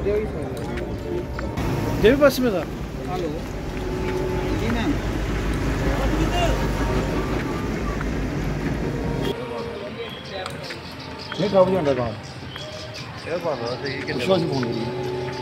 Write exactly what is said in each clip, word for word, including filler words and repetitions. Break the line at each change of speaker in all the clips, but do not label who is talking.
देवी bus में था।
Hello जी मैम।
ये कब जाना कहाँ?
ये बात है कि
विश्वास ही फोन करिए।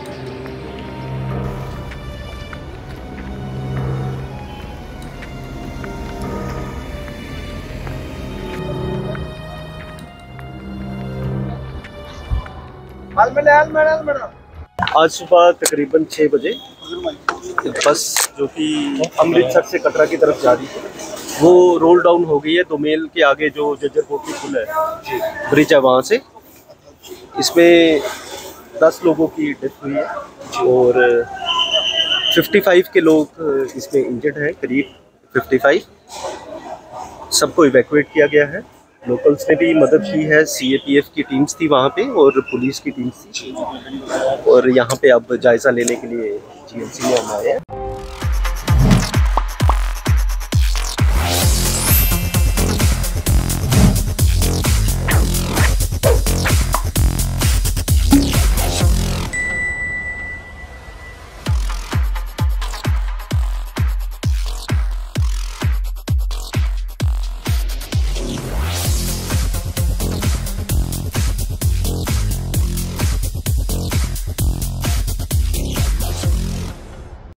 आज सुबह तकरीबन छः बजे बस जो कि अमृतसर से कटरा की तरफ जा रही है वो रोल डाउन हो गई है। दोमेल के आगे जो जज्जर कोटली पुल है, ब्रिज है, वहाँ से। इसमें दस लोगों की डेथ हुई है और पचपन के लोग इसमें इंजर्ड हैं, करीब पचपन। सबको इवैक्यूएट किया गया है। लोकल्स ने भी मदद की है, सी ए पी एफ की टीम्स थी वहाँ पे और पुलिस की टीम्स थी। और यहाँ पे अब जायज़ा लेने के लिए जी एम सी में हम आए हैं।